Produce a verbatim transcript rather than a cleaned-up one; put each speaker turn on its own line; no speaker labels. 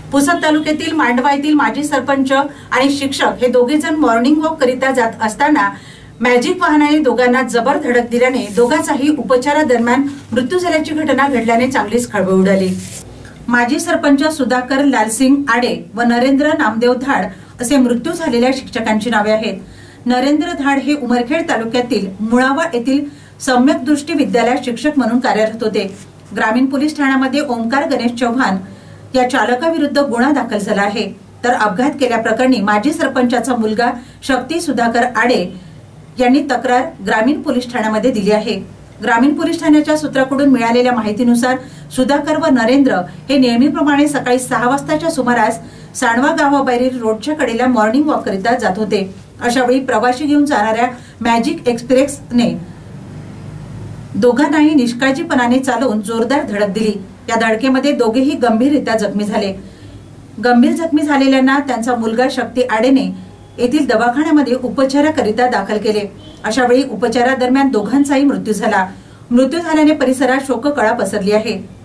पुसद तालुक्यातील मांडवा येथील माजी सरपंच आणि शिक्षक हे दोघे जण मॉर्निंग वॉक करिता जात असताना मॅजिक वाहनाने दोघांना जबर धडक दिल्याने दोघांचाही उपचारादरम्यान मृत्यू झाल्याची घटना घडल्याने चांगलीच खळबळ उडाली। माजी सरपंच सुधाकर लालसिंग आडे व नरेंद्र नामदेव धाड असे मृत्यू झालेल्या शिक्षकांची नावे आहेत। नरेंद्र धाड हे उमरखेड तालुक्यातील मुळावा येथील सम्यक दृष्टी विद्यालयात शिक्षक म्हणून कार्यरत होते। ग्रामीण पोलीस ठाण्यामध्ये ओमकार गणेश चव्हाण या चालकाविरुद्ध गुन्हा दाखल झाला आहे। तर अपघात केल्याप्रकरणी माजी सरपंचाचा मुलगा शक्ती सुधाकर आडे यांनी तक्रार ग्रामीण पोलीस ठाण्यामध्ये दिली आहे। ग्रामीण पोलीस ठाण्याच्या सूत्राकडून मिळालेल्या माहितीनुसार सुधाकर व नरेंद्र हे नेहमीप्रमाणे सकाळी सहा वाजताच्या सुमारास सांडवा गावाबाहेरील रोडच्या कडेला मॉर्निंग वॉक करिता जात होते। अशा वेळी प्रवासी घेऊन जाणाऱ्या मॅजिक एक्सप्रेसने दोघांनाही निष्काळजीपणाने चालवून जोरदार धडक दिली। या धडकेमध्ये दोघेही गंभीररित्या जखमी झाले। गंभीर जखमी झालेल्यांना त्यांचा मुलगा शक्ती आडेने येथील दवाखान्यामध्ये उपचाराकरिता दाखल केले। अशा वेळी उपचारादरम्यान दोघांचाही मृत्यू झाला। मृत्यू झाल्याने परिसरात शोककळा पसरली आहे।